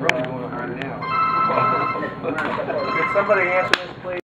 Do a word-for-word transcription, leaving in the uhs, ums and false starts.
probably going on right now. Could somebody answer this, please?